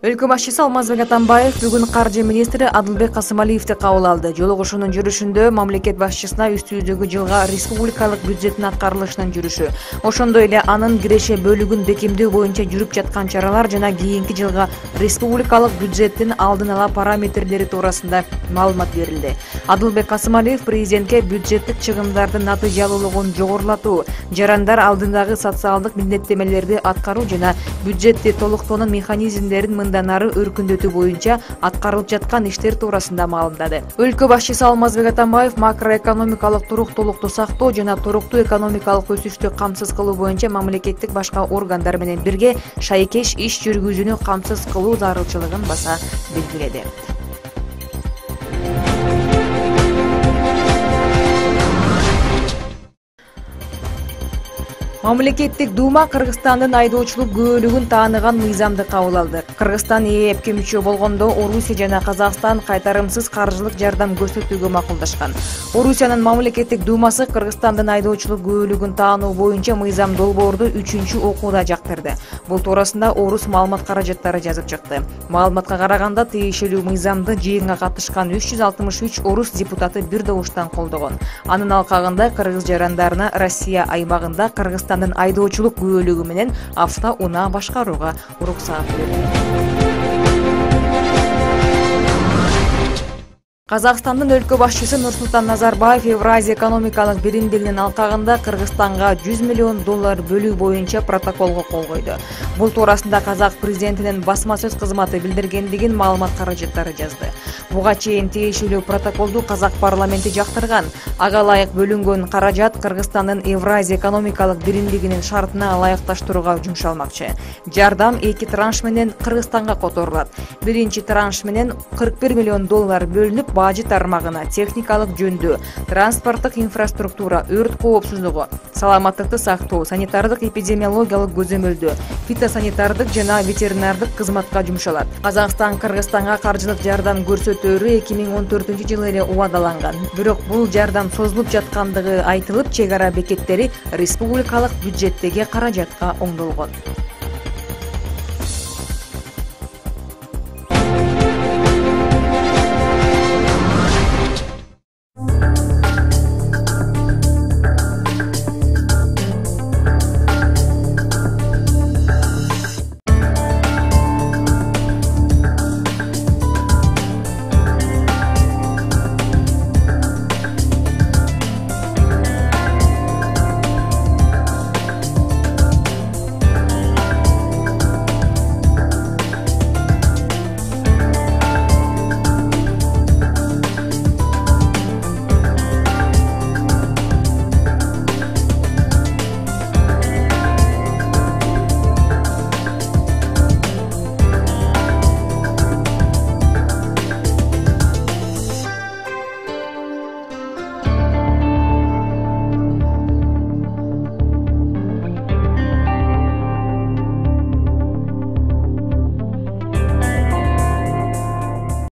Өлкө башчысы Алмазбек Атамбаев бүгүн каржы министри Адылбек Касымалиевди кабыл алды. Жолугушуунун жүрүшүндө мамлекет башчысына үстүбүздөгү жылга республикалык бюджеттин аткарылышынын жүрүшү, ошондой эле анын киреше бөлүгүн бекемдөө боюнча жүрүп жаткан чаралар жана кийинки жылга республикалык бюджеттин алдын ала параметрлери туурасында маалымат берилди. Адылбек Касымалиев президентке бюджеттик чыгымдардын натыйжалуулугун жогорулатуу, жарандар алдындагы социалдык милдеттемелерди аткаруу жана бюджетти толуктоонун механизмдерин мындан ары өркүндөтүү боюнча аткарылып жаткан иштер туурасында маалымдады. Өлкө башчысы Алмазбек Атамбаев макроэкономикалык туруктуулукту сактоо жана туруктуу экономикалык өсүштү камсыз кылуу боюнча мамлекеттик башка органдар менен бирге шайкеш иш жүргүзүүнү камсыз кылуу зарылчылыгын баса белгиледи. Мамлекеттик дума Кыргызстандын айдоочулук күбөлүгүн тааныган мыйзамды кабыл алды. Кыргызстан ЭЭПке мүчө болгондо Орусия жана Казакстан кайтарымсыз каржылык жардам көрсөтүүгө макулдашкан. Орусиянын мамлекеттик думасы Кыргызстандын айдоочулук күбөлүгүн таануу боюнча мыйзам долбоорду 3-окууда жактырды. Бул туурасында Орус маалымат каражаттары жазып чыкты. Маалыматка караганда тиешелүү мыйзамды жыйынга катышкан 363 орус депутаты бир добуштан колдогон. Анын алкагында кыргыз жарандарына Россия аймагында Кыргызстандын айдоочулук күбөлүгү менен автоунаа башкарууга уруксат берилди. Казакстандын өлкө башчысы Нурсултан Назарбаев Евразия экономикалык биримдигинин алкагында Кыргызстанга $100 миллион бөлүү боюнча протоколго кол койду. Бул туурасында Казак президентинин басма сөз кызматы билдиргендигин маалымат каражаттары жазды. Буга чейин тиешелүү протоколду Казак парламенти жактырган. Ага ылайык бөлүнгөн каражат Кыргызстандын Евразия экономикалык биримдигинин шартына ылайыкташтырууга жумшалмакчы. Жардам 2 транш менен Кыргызстанга которулат. Биринчи транш менен $41 миллион бөлүнүп, бажы тармагына техникалык жөндөө, транспорттук инфраструктура, өрт коопсуздугу, саламаттыкты сактоо, санитардык эпидемиологиялык көзөмөлдөө, фитосанитардык жана ветеринардык кызматка жумшалат. Казакстан Кыргызстанга каржылык жардам көрсөтөөрү 2014-жылы эле убадаланган. Бирок бул жардам созулуп жаткандыгы айтылып, чек ара бекеттери республикалык бюджеттеги каражатка оңдолгон.